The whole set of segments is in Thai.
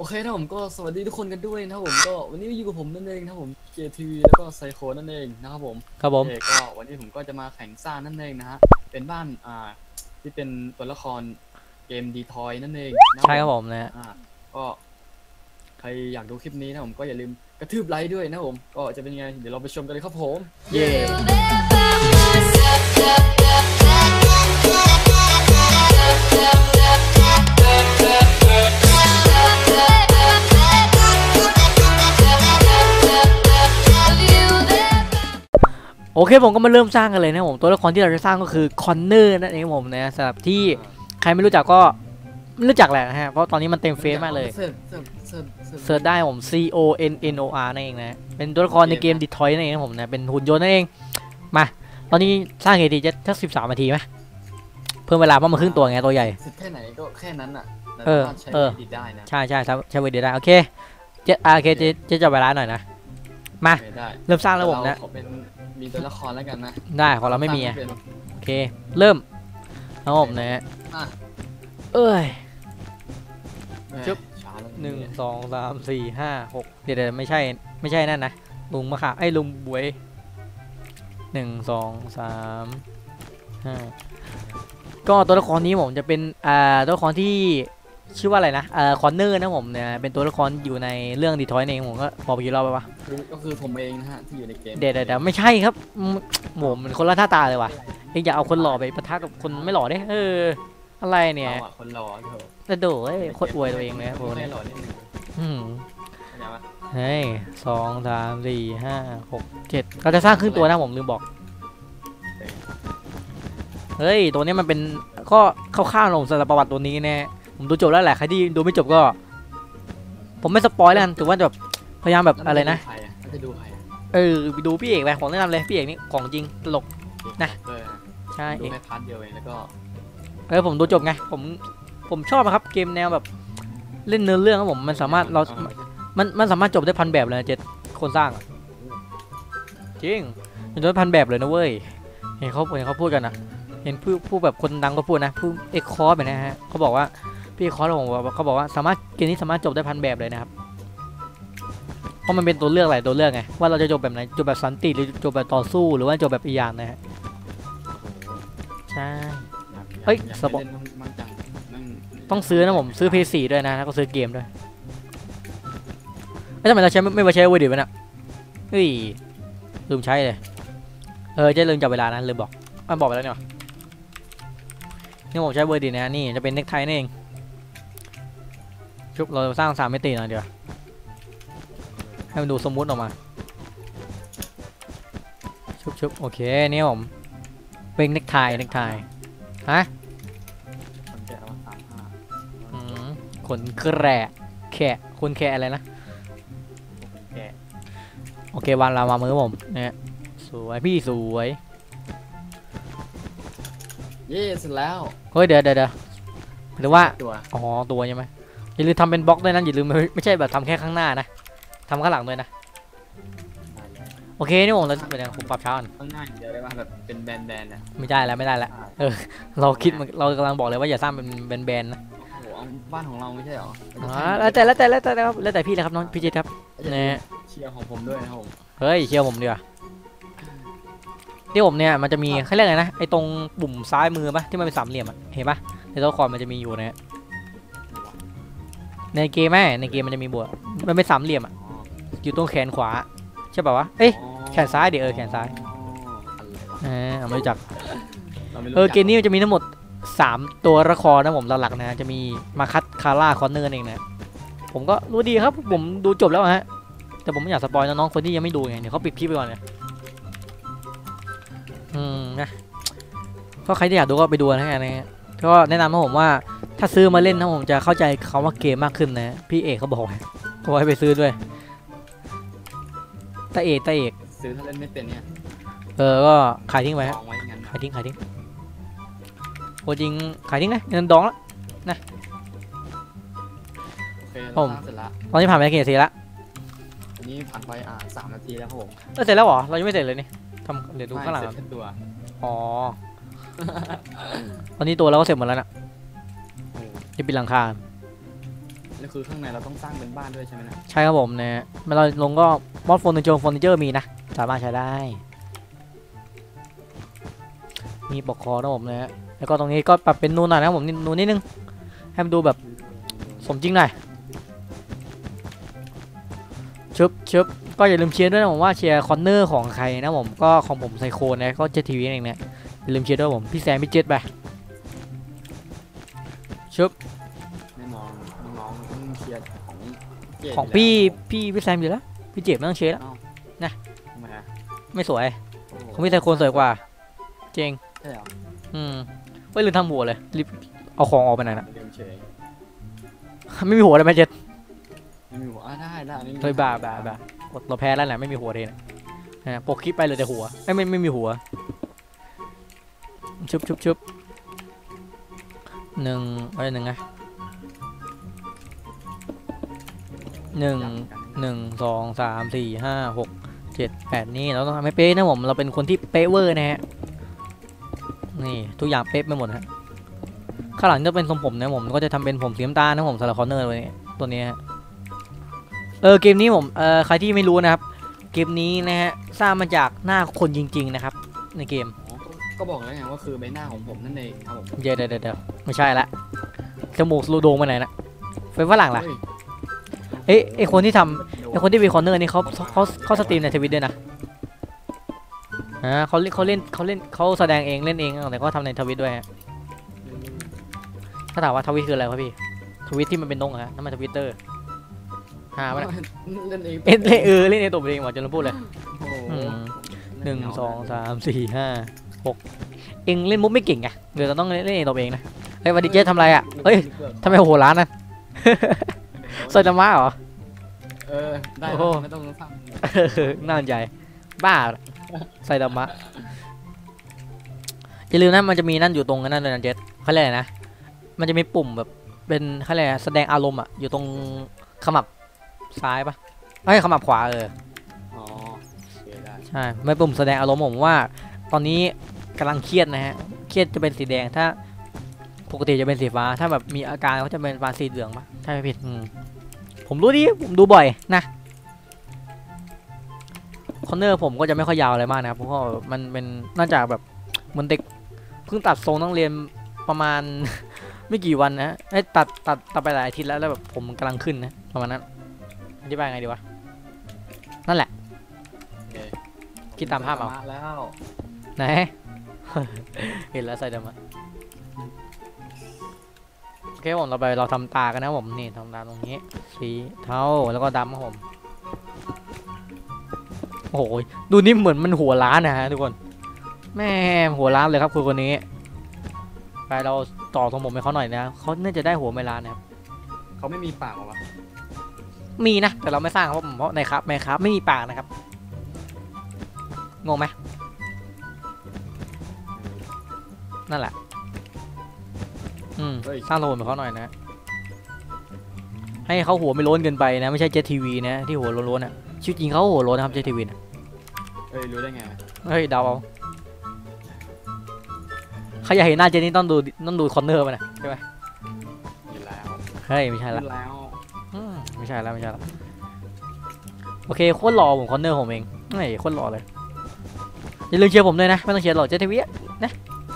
โอเคนะผมก็สวัสดีทุกคนกันด้วยนะครับผมก็วันนี้อยู่กับผมนั่นเองนะครับผม JTV แล้วก็ไซโคนั่นเองนะครับผมครับผมก็วันนี้ผมก็จะมาแข่งซ่านั่นเองนะฮะเป็นบ้านที่เป็นตัวละครเกมดีทอยนั่นเองใช่ครับผมนะก็ใครอยากดูคลิปนี้นะผมก็อย่าลืมกระทืบไลค์ด้วยนะผมก็จะเป็นยังไงเดี๋ยวเราไปชมกันเลยครับผมเย่โอเคผมก็มาเริ่มสร้างกันเลยนะผมตัวละครที่เราจะสร้างก็คือคอนเนอร์นั่นเองผมนะสำหรับที่ใครไม่รู้จักก็ไม่รู้จักแหละนะฮะเพราะตอนนี้มันเต็มเฟซมากเลยเสิร์ชได้ผม CONNOR นั่นเองนะเป็นตัวละครในเกม Detroit นั่นเองผมนะเป็นหุ่นยนต์นั่นเองมาตอนนี้สร้างกี่ทีจะสัก13 นาทีไหมเพิ่มเวลาเพราะมันครึ่งตัวไงตัวใหญ่แค่ไหนก็แค่นั้นอ่ะใช้ดีได้นะใช่ใช้เวดีได้โอเคโอเคจะจับเวลาหน่อยนะมาเริ่มสร้างแล้วผมนะมีตัวละครแล้วกันนะได้ของเราไม่มีโอเคเริ่มแล้วผมนะเอ้ยจุ๊บ1 2 3 4 5 6เดี๋ยวไม่ใช่นั่นนะลุงมะขามไอ้ลุงบวย1 2 3 5ก็ตัวละครนี้ผมจะเป็นตัวละครที่ชื่อว่าอะไรนะคอนเนอร์นะผมเนี่ยเป็นตัวละครอยู่ในเรื่องดีทอยเองผมก็บอกไปกี่รอบไปปะก็คือผมเองนะฮะที่อยู่ในเกมเดี๋ยวไม่ใช่ครับหมูมันคนละท่าตาเลยว่ะเองอย่าเอาคนหล่อไปปะทะกับคนไม่หล่อเด้อะไรเนี่ยคนหล่อเถอะแต่โดดโคตรอวยตัวเองเลยครับผมเนี่ยเฮ้ย2 3 4 5 6 7เราจะสร้างครึ่งตัวนะผมลืมบอกเฮ้ยตัวนี้มันเป็นก็คร่าวๆลงสำหรับประวัติตัวนี้แน่ผมดูจบแล้วแหละใครที่ดูไม่จบก็ผมไม่สปอยแล้วกันถือว่าแบบพยายามแบบอะไรนะจะดูใครไปดูพี่เอกไปของแนะนำเลยพี่เอกนี่ของจริงตลกนะใช่เอกพาร์ทเดียวเองแล้วก็ผมดูจบไงผมชอบนะครับเกมแนวแบบเล่นเนื้อเรื่องครับผมมันสามารถมันสามารถจบได้1,000 แบบเลย7คนสร้างจริงมันจบได้1,000 แบบเลยนะเว้ยเห็นเขาพูดกันนะเห็นผู้แบบคนดังก็พูดนะผู้เอ็กคอร์แบบนี้ฮะเขาบอกว่าพี่คอร์ผมเขาบอกว่าเกมนี้สามารถจบได้1,000 แบบเลยนะครับเพราะมันเป็นตัวเลือกหลายตัวเลือกไงว่าเราจะจบแบบไหนจบแบบสันติหรือจบแบบต่อสู้หรือว่าจบแบบอีกอย่างนะฮะใช่เฮ้ยสปอร์ตต้องซื้อนะผมซื้อ PS4 ด้วยนะแล้วก็ซื้อเกมด้วยแล้วทำไมเราไม่ใช้เวอร์ดิวะเนี่ยเฮ้ยลืมใช้เลยจะลืมจับเวลานะลืมบอกไปแล้วเนี่ยนี่ผมใช้เวอร์ดินะนี่จะเป็นเน็กไทนี่เองชุบเราสร้าง3 มิติหน่อยเดี๋ยวให้มันดูสมมุติออกมาชุบโอเคนี่ผมเป็นเน็กไทฮะขนแขะคนแขะอะไรนะโอเควางเรามามือผมเนี่ยสวยพี่สวยเย่เสร็จแล้วเฮ้ยเดี๋ยวหรือว่าตัวใช่ไหมอย่าลืมทำเป็นบล็อกด้วยนะอย่าลืมไม่ใช่แบบทำแค่ข้างหน้านะทำข้างหลังด้วยนะโอเคนี่ผมเราเป็นยังผมปรับเช้าข้างหน้าเดี๋ยวได้ป่ะแบบเป็นแบนนะไม่ได้แล้วเราคิดเรากำลังบอกเลยว่าอย่าสร้างเป็นแบนนะบ้านของเราไม่ใช่หรอแล้วแต่พี่เลยครับน้องพี่เจครับเนี่ยเชียร์ของผมด้วยนะผมเฮ้ยเชียร์ผมดีกว่าที่ผมเนี่ยมันจะมีเขาเรียกไงนะไอ้ตรงปุ่มซ้ายมือปะที่มันเป็นสามเหลี่ยมเห็นปะในตัวละครมันจะมีอยู่นะในเกมในเกมมันจะมีบวกมันเป็นสามเหลี่ยมอยู่ตรงแขนขวาใช่ป่าววะแขนซ้ายเดี๋ยวแขนซ้ายไม่รู้จักเกมนี้มันจะมีทั้งหมด3 ตัวละครนะผมหลักๆนะจะมีมาคัตคาร่าคอนเนอร์เองนะผมก็รู้ดีครับผมดูจบแล้วฮะแต่ผมไม่อยากสปอยน้องๆคนที่ยังไม่ดูไงเดี๋ยวเขาปิดคลิปไปก่อนเลยนะก็ใครที่อยากดูก็ไปดูนะฮะก็แนะนำให้ผมว่าถ้าซื้อมาเล่นนะผมจะเข้าใจคำว่าเกมมากขึ้นนะพี่เอกเขาบอกให้ไปซื้อด้วยตาเอกซื้อถ้าเล่นไม่เป็นเนี่ยก็ขายทิ้งไปขายทิ้งโอ้จริงขายทิ้งนะเงินดองแล้วนะผมตอนนี้ผ่านไปกี่นาทีละอันนี้ผ่านไป3 นาทีแล้วครับผมเสร็จแล้วเหรอเรายังไม่เสร็จเลยนี่เดี๋ยวดูข้างหลังตัวตอนนี้ตัวเราก็เสร็จหมดแล้วนะจะปิดหลังคานี่คือข้างในเราต้องสร้างเป็นบ้านด้วยใช่ไหมนะใช่ครับผมนะเราลงก็มอดเฟอร์นิเจอร์มีนะสามารถใช้ได้มีปลอกคอนะผมนะแล้วก็ตรงนี้ก็ปรับเป็นนูนหน่อยนะผมนูนนิดนึงให้มันดูแบบสมจริงหน่อยชึบก็อย่าลืมเชียร์ด้วยนะผมว่าเชียร์คอนเนอร์ของใครนะผมก็ของผมไซโคนนะก็เจ็ตทีวีเองเนี่ยอย่าลืมเชียร์ด้วยผมพี่แซมพี่เจ็ตไปชึบน้องต้องเชียร์ของเจดของยู่พี่แซมอยู่แล้วพี่เจ็บไม่ต้องเชียร์แล้วแล้วนะทำไมอะไม่สวยโอ้โหของพี่ไซโคนสวยกว่าเจงใช่เหรอไม่ลืมทำหัวเลยรีบเอาของออกไปไหนอยนะเรียนเฉยไม่มีหัวเลยไหมเจ็ดไม่มีหัวได้อันนี้เฮ้ยบ้าเราแพ้แล้วแหละไม่มีหัวเลยนะปกคลิปไปเลยแต่หัวไม่มีหัวชุบหนึ่งอะไรหนึ่งไงหนึ่งสองสามสี่ห้าหกเจ็ดแปดนี่เราต้องทำให้เป๊ะนะผมเราเป็นคนที่เป๊ะเวอร์นะฮะนี่ทุกอย่างเป๊ะไปหมดฮะข้างหลังจะเป็นทรงผมนะผมก็จะทำเป็นผมสีน้ำตาลนะผมสำหรับคอร์เนอร์ตัวนี้ฮะเกมนี้ผมใครที่ไม่รู้นะครับเกมนี้นะฮะสร้างมาจากหน้าคนจริงๆนะครับในเกมอ๋อก็บอกแล้วไงว่าคือใบหน้าของผมนั่นเองครับผมเดี๋ยวไม่ใช่ละจมูกสลูโดงไปไหนนะเป็นฝรั่งล่ะเฮ้ยไอคนที่ทำไอคนที่เป็นคอร์เนอร์นี่เขาสตรีมในทวิตด้วยนะเขาแสดงเองเล่นเองแต่ก็ทำในทวิตด้วยฮะถ้าถามว่าทวิตคืออะไรวะพี่ทวิตที่มันเป็นนกฮะนั่นมันทวิตเตอร์หามันเล่นเองเล่นเองตัวเองหมดจนเราพูดเลยโอ้โหหนึ่งสองสามสี่ห้าหกเองเล่นมุกไม่เก่งไงเดี๋ยวเราต้องเล่นเองตัวเองนะเฮ้ยวันดีเจทำไรอ่ะเฮ้ยทำไมโหร้านนั่นใส่ธรรมะเหรอได้โอ้โหไม่ต้องสร้างน่าสนใจบ้าใส่ธรรมะอย่าลืมนะมันจะมีนั่นอยู่ตรงนั้นเลยนะเจษเขาเรียกอะไรนะมันจะมีปุ่มแบบเป็นเขาเรียกอะไรแสดงอารมณ์อ่ะอยู่ตรงขมับซ้ายปะไม่ขมับขวาอ๋อโอเคได้ใช่ไม่ปุ่มแสดงอารมณ์ผมว่าตอนนี้กำลังเครียดนะฮะเครียดจะเป็นสีแดงถ้าปกติจะเป็นสีฟ้าถ้าแบบมีอาการเขาจะเป็นฟ้าสีเหลืองปะใช่ไหมผิดผมรู้ดิผมดูบ่อยนะคอนเนอร์ผมก็จะไม่ค่อยยาวอะไรมากนะครับเพราะว่ามันเป็นน่าจะแบบเหมือนเด็กเพิ่งตัดทรงต้องเรียนประมาณ ไม่กี่วันนะตัดไปหลายอาทิตย์แล้วแบบผมกำลังขึ้นนะประมาณนั้นอธิบายไงดีวะนั่นแหละโอเคคิดตามภาพเอาธรรมะแล้วไหน เห็นแล้วใส่ดำโอเคผมเราทำตากันนะผมนี่ทำตาตรงนี้สีเทาแล้วก็ดำครับผมโอ้โหดูนี่เหมือนมันหัวล้านนะฮะทุกคนแม่หัวล้านเลยครับคนนี้ไปเราต่อทรงผมให้เขาหน่อยนะเขาน่าจะได้หัวไม่ล้านนะครับเขาไม่มีปากเหรอวะมีนะแต่เราไม่สร้างครับผมเพราะในครับไม่ครับไม่มีปากนะครับงงไหมนั่นแหละสร้างทรงผมให้เขาหน่อยนะให้เขาหัวไม่โล้นเกินไปนะไม่ใช่เจทีวีนะที่หัวโล้นๆนะชีวิตจริงเขาหัวโล้นนะครับเจทีวีนะรู้ได้ไงเฮ้ยเดาเอาเขาอยากเห็นหน้าเจนี่ต้องดูคอนเนอร์มันนะใช่ไหมเห็นแล้วเฮ้ยไม่ใช่ละเห็นแล้วไม่ใช่แล้วโอเคโคตรหล่อผมคอนเนอร์ผมเองไม่โคตรหล่อเลยอย่าลืมเชียร์ผมด้วยนะไม่ต้องเชียร์หรอกเจทีวีนะ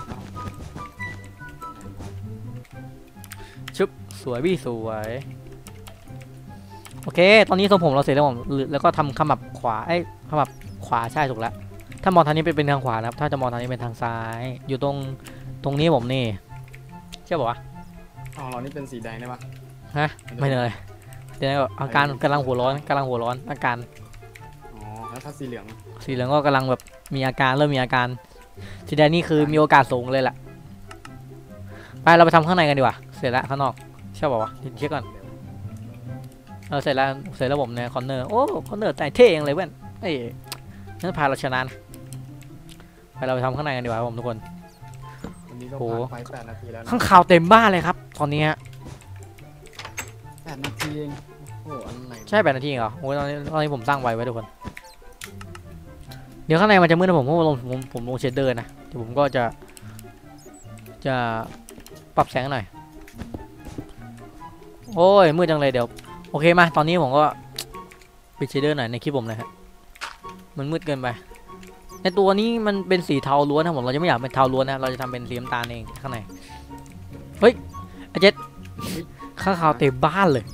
ชุบสวยพี่สวยโอเคตอนนี้ทรงผมเราเสร็จแล้วผมแล้วก็ทำขมับขวาขมับขวาใช่ถูกแล้วถ้ามองทางนี้เป็นทางขวานะครับถ้าจะมองทางนี้เป็นทางซ้ายอยู่ตรงนี้ผมนี่ใช่ป่าวะอ๋อเรานี่เป็นสีแดงได้ปะฮะไม่เลยเดี๋ยวอาการกำลังหัวร้อนอาการอ๋อแล้วถ้าสีเหลืองสีเหลืองก็กำลังแบบมีอาการเริ่มมีอาการสีแดงนี่คือมีโอกาสสูงเลยแหละไปเราไปทำข้างในกันดีกว่าเสร็จแล้วข้างนอกใช่ป่าววะเช็คก่อนเสร็จแล้วผมเนี่ยคอนเนอร์โอ้คอนเนอร์แต่เท่ยังเลยเว้ยนั่นพาเราชนะไปเราไปทำข้างในกันดีกว่าผมทุกคนวันนี้ก็ผ่านไป8 นาทีแล้วนะข้างข่าวเต็มบ้านเลยครับตอนนี้ฮะ 8 นาทีเองโอ้โหอะไรใช่8 นาทีเหรอโอ้ยตอนนี้ผมสร้างไว้ทุกคนเดี๋ยวข้างในมันจะมืดนะผมเพราะผมลงเชดเดอร์นะเดี๋ยวผมก็จะปรับแสงหน่อยโโอ้ยมืดจังเลยเดี๋ยวโอเคมาตอนนี้ผมก็ปิดเชดเดอร์หน่อยในคลิปผมเลยฮะมันมืดเกินไปในตัวนี้มันเป็นสีเทาล้วนนะผมเราจะไม่อยากเป็นเทาล้วนนะเราจะทำเป็นสีน้ำตาลเองข้างในเฮ้ยไอ้เจ็ดข้างข่าวเต็มบ้านเลย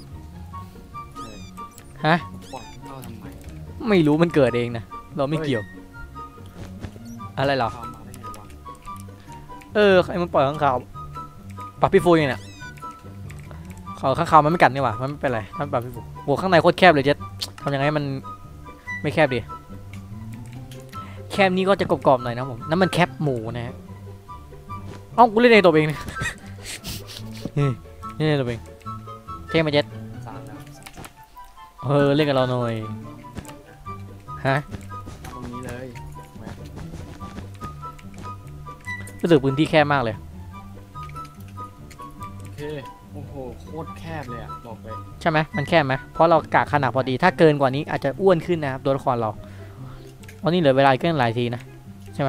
ฮะปล่อยเข้าทำไมไม่รู้มันเกิดเองนะเราไม่เกี่ยวอะไรเหรอเข้ามาได้ไงวะใครมันปล่อยข้างข่าวปรับพี่ฟูยังเนี่ยข้างข่าวมันไม่กัดนี่หว่ามันไม่เป็นไรถ้าปรับพี่ฟูโหข้างในโคตรแคบเลยเจ็ดทำยังไงให้มันไม่แคบดีแคบนี้ก็จะกรอบๆหน่อยนะผมนั่นมันแคบหมูนะฮะเอ้ากูเล่นในตัวเองนี่ในตัวเองเท่ไหมเจ็ดสามแล้วเล่นกับเราหน่อยฮะตรงนี้เลยแหวะรู้สึกพื้นที่แคบมากเลยโอเคโอ้โหโคตรแคบเลยอ่ะบอกเลยใช่ไหมมันแคบไหมเพราะเรากะขนาดพอดีถ้าเกินกว่านี้อาจจะอ้วนขึ้นนะครับตัวละครเราตอนนี้เหลือเวลาอีกหลายทีนะได้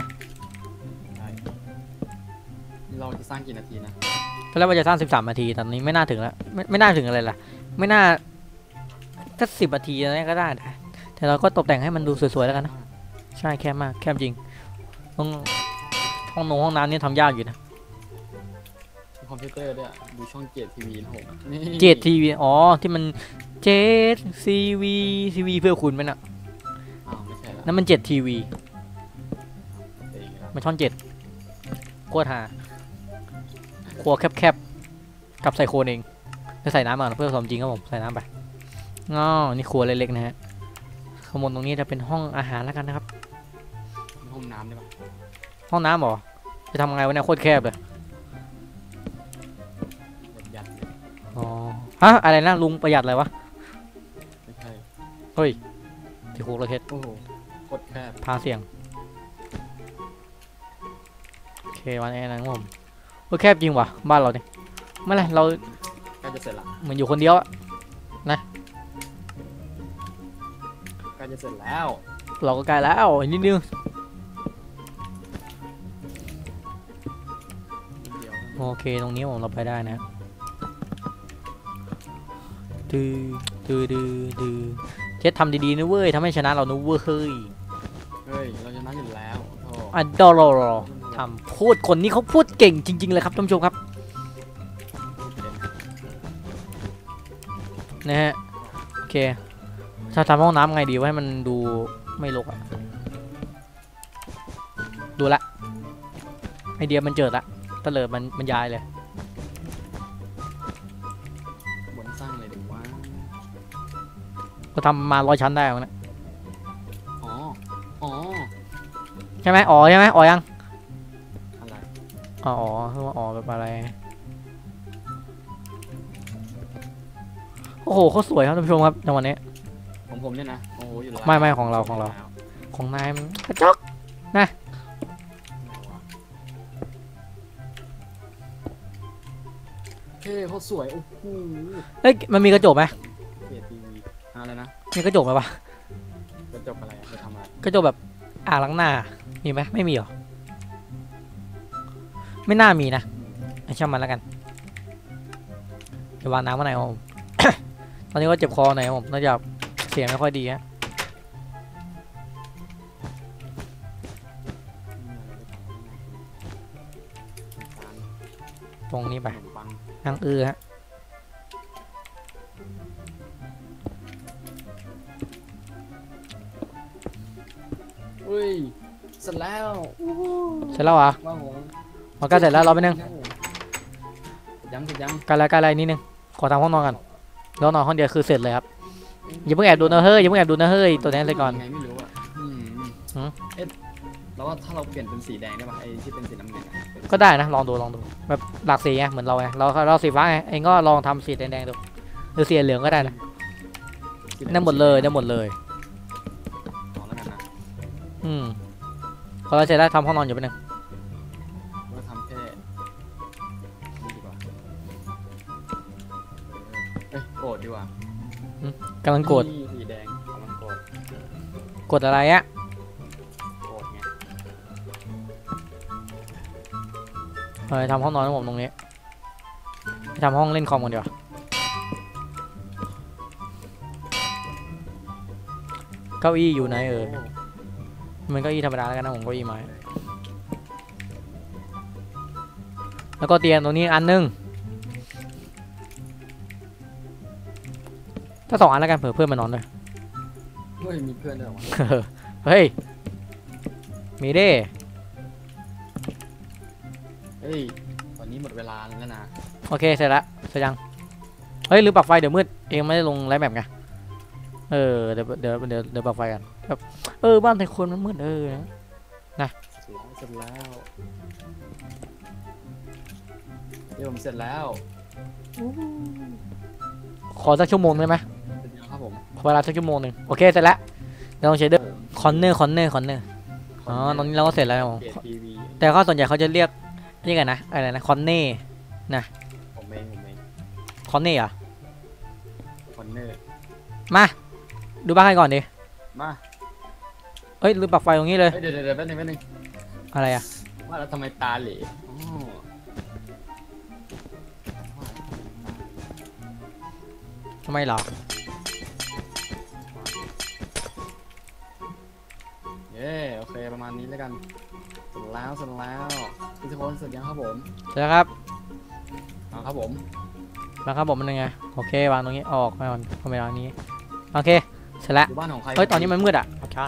เราจะสร้างกี่นาทีนะตอนแรกว่าจะสร้าง13 นาทีตอนนี้ไม่น่าถึงแล้วไม่น่าถึงอะไรล่ะไม่น่าถ้า10 นาทีอะไรก็ได้นะแต่เราก็ตกแต่งให้มันดูสวยๆแล้วกันนะใช่แคบมากแคบจริงห้องน้ำนี่ทำยากอยู่นะคอมพิวเตอร์ด้วยดูช่องเกียรติทีวีนะผมนี่เจดทีวีอ๋อที่มันเจดทีวีเพื่อคุณไหมน่ะอ้าวไม่ใช่ละนั่นมันเจ็ดทีวีเองละมันช่อง7โคตรหาครัวแคบๆกับใส่โคนเองจะใส่น้ำมาเพื่อผสมจริงครับผมใส่น้ำไปง้อนี่ครัวเล็กๆนะฮะข้างบนตรงนี้จะเป็นห้องอาหารแล้วกันนะครับมีห้องน้ำได้ปะห้องน้ำเหรอจะทำไงวะเนี่ยโคตรแคบเลยยัดเลยอ๋อฮะอะไรนะลุงประหยัดอะไรวะไม่ใช่เฮ้ยที่คุกเราเฮ็ดโอ้โหโคตรแคบพาเสียงโอเควันนี้นะครับผมโอ้แคบจริงว่ะบ้านเราเนี่ยเมื่อไรเราใกล้จะเสร็จละเหมือนอยู่คนเดียวอะใกล้จะเสร็จแล้วเราก็ใกล้แล้วอีกนิดนึงนิดเดียวโอเคตรงนี้ผมเราไปได้นะดื้อดื้อเจ็ดทำดีๆนะเว้ยทำให้ชนะเรานะเว้ยเฮ้ยเฮ้ยเราชนะอยู่แล้วโอ้โหอ่ะดอรอทำพูดคนนี้เขาพูดเก่งจริงๆเลยครับท่านผู้ชมครับนะฮะโอเคถ้าทำห้องน้ำไงดีว่าให้มันดูไม่รกอะดูละไอเดียมันเจิดละตะเลิดมันย้ายเลยบนสร้างเลยดีว่าก็ทำมา100 ชั้นได้แล้วนะอ๋ออ๋อใช่ไหมอ๋อใช่ไหมอ๋อยังอะไรอ๋อคือว่าอ๋อแบบอะไรโอ้โหเขาสวยครับท่านผู้ชมครับจังหวะนี้ของผมเนี่ยนะโอ้โหอยู่แล้วไม่ของเราของนายมันกระจอกนะเท่เขาสวยโอ้โหเอ้ยมันมีกระจกไหมเกียรติทีวีอะไรนะมีกระจกไหมวะกระจกอะไรอะจะทำอะไรกระจกแบบอ่างล้างหน้ามีไหมไม่มีหรอไม่น่ามีนะช่างมันแล้วกันเดี๋ยววางน้ำมาไหนอยครับผม ตอนนี้ก็เจ็บคอหน่อยครับผมน่าจะเสียงไม่ค่อยดีฮะตรงนี้ไปขนมปังนั่งฮะเฮ้ยเสร็จแล้วเสร็จแล้วเหรอว้าวผมมันก็เสร็จแล้วเราไปนึงยังเสร็จยังใกล้นิดนึงขอทำห้องนอนกันแล้วนอนห้องเดียวคือเสร็จเลยครับอย่าเพิ่งแอบดูนะเฮ้ยอย่าเพิ่งแอบดูนะเฮ้ยตัวนี้เลยก่อนยังไงไม่รู้อ่ะเอ๊ะแล้วว่าถ้าเราเปลี่ยนเป็นสีแดงได้ป่ะไอ้ที่เป็นสีน้ำเงินอะก็ได้นะลองดูแบบหลากสีไงเหมือนเราไงเราสีฟ้าไงเองก็ลองทำสีแดงๆดูหรือสีเหลืองก็ได้นะได้หมดเลยลองแล้วกันนะพอเราเสร็จแล้วทำห้องนอนอยู่ไปหนึ่งว่าทำแค่นี่ดีกว่าเอ้ยโกรธดีกว่ากำลังกดนี่สีแดงกำลังโกรธกดอะไรอะโกรธไงทำห้องนอนของผมตรงนี้ไปทำห้องเล่นคอมกันดีกว่าเก้าอี้อยู่ไหนมันเก้าอี้ธรรมดาแล้วกันนะผมเก้าอี้ไม้แล้วก็เตียงตรงนี้อันนึงถ้า2 อันแล้วกันเผื่อเพื่อนมานอนด้วยเฮ้ยมีเพื่อนด้วยเหรอวะเฮ้ยมีดิเฮ้ยตอนนี้หมดเวลาแล้วนะโอเคเสร็จละเสร็จยังเฮ้ยหรือปลั๊กไฟเดี๋ยวมืดเองไม่ได้ลงไลฟ์แบบไงเดี๋ยวปลั๊กไฟกันครับบ้านไทยคนมันมืดนะเสร็จแล้วเดี๋ยวผมเสร็จแล้วขอสักชั่วโมงได้ไหมเสร็จแล้วครับผมเวลาสักชั่วโมงหนึ่งโอเคเสร็จแล้วเดี๋ยวลองเชดเดอร์คอนเนอร์อ๋อตอนนี้เราก็เสร็จแล้วครับผมเกตทีวีแต่ข้อส่วนใหญ่เขาจะเรียกกันนะอะไรนะคอนเน่ผมเองคอนเน่อะคอนเนอร์มาดูบ้านกันก่อนดิมาเอ้ยลืมปลั๊กไฟตรงนี้เลยเฮ้ยเดี๋ยวแป๊บนึงอะไรอะว่าแล้วทำไมตาเหล่อ๋อทำไมเหรอเย้โอเคประมาณนี้แล้วกันเสร็จแล้วทุกคนเสร็จยังครับผมเสร็จแล้วครับเอาครับผมมันยังไงโอเควางตรงนี้ออกไปก่อนเข้าไปวางนี้โอเคเสร็จแล้วดูบ้านของใครเฮ้ยตอนนี้มันมืดอะขอชาน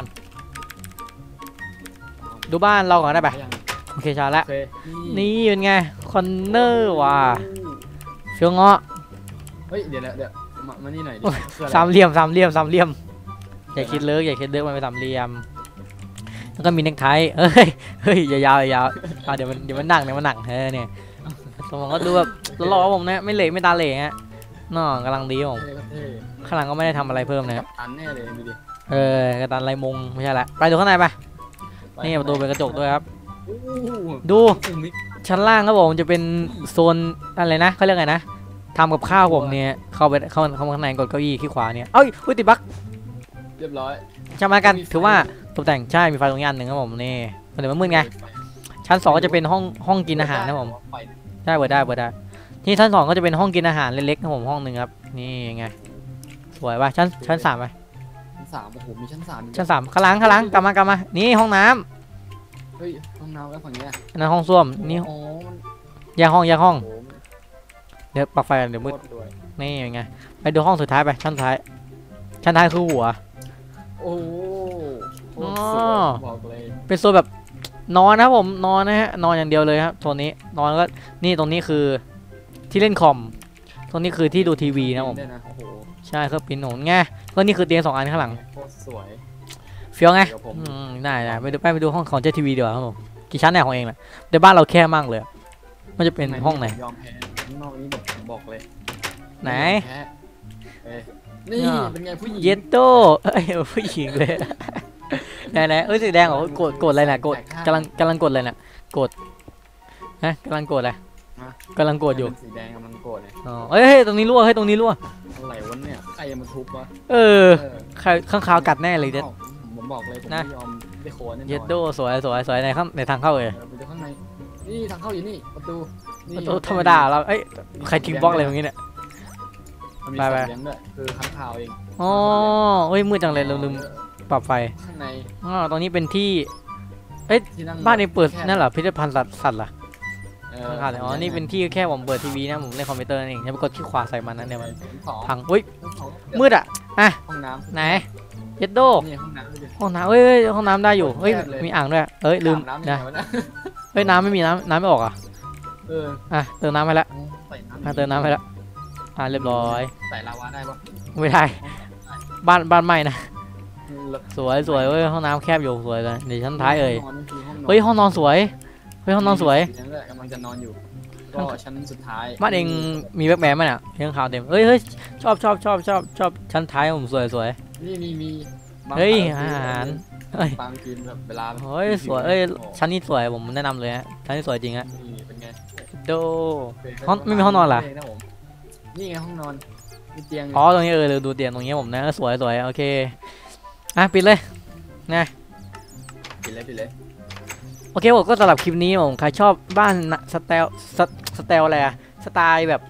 ดูบ้านเราก่อนได้ปะยังโอเคชาละโอเคนี่เป็นไงคอนเนอร์ว่ะเฟี้ยวเงาะเฮ้ยเดี๋ยวมานี่หน่อยดิคืออะไรสามเหลี่ยมอย่าคิดเลิกมันเป็นสามเหลี่ยมแล้วก็มีเน็กไทเฮ้ยอย่ายาวเดี๋ยวมันหนักเนี่ยสมองก็ดูแบบหล่อผมนะไม่เหล่ไม่ตาเหล่ฮะน้องกำลังดีผมเท่ข้างหลังก็ไม่ได้ทำอะไรเพิ่มนะกัปตันแน่เลยดูดิกระตันไรมงไม่ใช่ละไปดูข้างในไปนี่ประตูเป็นกระจกด้วยครับโอ้ดูโหมิกชั้นล่างครับผมจะเป็นโซนอะไรนะเขาเรียกไงนะทำกับข้าวผมเนี่ยเข้าข้างในกดเก้าอี้ขี้ขวาเนี่ยเอ้ยติดบั๊กเรียบร้อยใช่ไหมกันถือว่าตกแต่งใช่มีไฟตรงนี้อันหนึ่งครับผมนี่เดี๋ยวมันมืดไงชั้น2ก็จะเป็นห้องกินอาหารนะผมได้เปิดได้ที่ชั้น2ก็จะเป็นห้องกินอาหารเล็กๆนะผมห้องหนึ่งครับนี่ไงสวยป่ะชั้น3ไปชั้น 3โอ้โหมีชั้น 3 ชั้น3ข้างหลังกลับมานี่ห้องน้ำเฮ้ยห้องน้ำแล้วฝั่งเนี้ยอันนั้นห้องส้วมนี่โอ้มันแยกห้องโอ้โหเดี๋ยวปลั๊กไฟกันเดี๋ยวมืดโคตรรวยนี่ยังไงไปดูห้องสุดท้ายไปชั้นท้ายคือหัวโอ้โหโคตรสอ๋วยอบอกเลยเป็นโซนแบบนอนนะครับผมนอนนะฮะนอนอย่างเดียวเลยครับโซนนี้นอนก็นี่ตรงนี้คือที่เล่นคอมตรงนี้คือที่ดูทีวีนะผมเนี่ยนะโอ้โหใช่เครื่องปิ้นหนไงก็นี่คือเตียง2 อันข้างหลังโคตรสวยเฟี้ยวไงเดี๋ยวผมได้ไปดูห้องของเจ้าทีวีดีกว่าครับผมกี่ชั้นเนี่ยของเองแหละแต่บ้านเราแค่มากเลยมันจะเป็นห้องไหนยอมแพ้ข้างนอกนี้แบบผมบอกเลยไหนแพ้เอ้ยนี่อ่าเป็นไงผู้หญิงเยตโต้เอ้ยผู้หญิงเลยไหนสีแดงเหรอกดอะไรน่ะกำลังกดอะไรน่ะกดฮะกำลังกดอะไรกำลังกดอยู่เป็นสีแดงกำลังโกรธเนี่ยอ๋อเฮ้ยตรงนี้รั่วตรงนี้รั่วอะไรวะเนี่ยใครจะมาทุบวะเออใครข้างคาวกัดแน่เลยเด็ดผมบอกเลยผมนะไม่ยอมได้โคนแน่นอนเยตโต้สวยในทางเข้าเลยไปดูข้างในนี่ทางเข้าอยู่นี่ประตูนี่ประตูธรรมดาเราเอ้ยใครทิ้งบล็อกอะไรตรงนี้เนี่ยมันมีไปสัตว์เลี้ยงด้วยคือข้างคาวเองอ๋อเฮ้ยมืดจังเลยเราลืมปรับไฟข้างในอ๋อตรงนี้เป็นที่ที่นั่งบ้านนี้เปิดแค่นั่นเหรอพิพิธภัณฑ์สัตว์เหรอเอข้างๆเลยอ๋อนี่เป็นที่แค่ผมเปิดทีวีนะผมเล่นคอมพิวเตอร์นั่นเองอย่าไปกดที่ขวาใส่มันนะเดี๋ยวมันชั้นสองพังอุ้ยชั้นสองมืดอ่ะห้องน้ำไหนเยดโดนี่ห้องน้ำเลยห้องน้ำเอ้ยห้องน้ำได้อยู่เฮ้ยแคบเลยมีอ่างด้วยเอ้ยลืมอาบนะน้ำยังไงวะเนี่ยเฮ้ยน้ำไม่มีน้ำไม่ออกอ่ะเออเติมน้ำไปแล้วใส่น้ำเติมน้ำไปแล้วเรียบร้อยใส่ลาวาได้ปะไม่ได้บ้านใหม่นะแล้วสวยเว้ยห้องน้ำแคบอยู่สวยเลยเดี๋ยวชั้นท้ายเอ่ยห้องนอนนี่คือห้องนอนเฮ้ยห้องนอนสวยเฮ้ยห้องนอนสวยนั่นแหละกำลังจะนอนอยู่ก็ชั้นสุดท้ายบ้านเองมีแบ็คแมนไหมเนี่ยเรื่องข่าวเต็มเฮ้ยชอบชั้นท้ายผมสวยนี่มีบางเฮ้ยครั้งอาหารเฮ้ยบางคืนแบบเวลาเฮ้ยสวยชั้นนี้สวยผมแนะนำเลยฮะชั้นนี้สวยจริงฮะนี่เป็นไงโด ห้องไม่มีห้องนอนเหรอนี่ไงห้องนอนมีเตียงอ๋อตรงนี้เราดูเตียงตรงนี้ผมนะสวยโอเคปิดเลยนะปิดเลยโอเคผมก็สำหรับคลิปนี้ผมใครชอบบ้านสไตล์อะไรอะสไตล์แบบ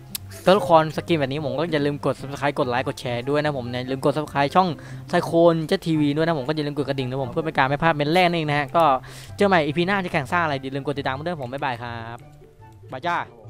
ตัวละครสกินแบบนี้ผมก็อย่าลืมกด subscribe กดไลค์กดแชร์ด้วยนะผมอย่าลืมกด subscribe ช่องไซโคนเจ็ตทีวีด้วยนะผมก็อย่าลืมกดกระดิ่งนะผมเพื่อเป็นการไม่พลาดเป็นแรกนั่นเองนะฮะก็เจอใหม่ EP หน้าจะแข่งสร้างอะไรอย่าลืมกดติดตามด้วยผมบ๊ายบายครับบายจ้าครับผม